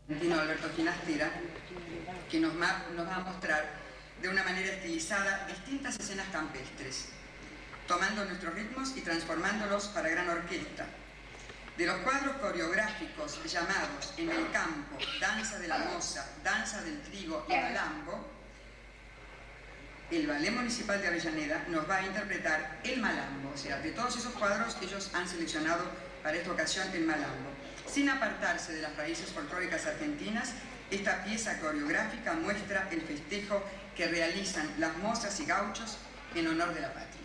argentino Alberto Ginastera, que nos va a mostrar de una manera estilizada distintas escenas campestres, tomando nuestros ritmos y transformándolos para gran orquesta. De los cuadros coreográficos llamados En el campo, Danza de la Moza, Danza del Trigo y Malambo, el Ballet Municipal de Avellaneda nos va a interpretar el Malambo. O sea, de todos esos cuadros ellos han seleccionado para esta ocasión el Malambo. Sin apartarse de las raíces folclóricas argentinas, esta pieza coreográfica muestra el festejo que realizan las mozas y gauchos en honor de la patria.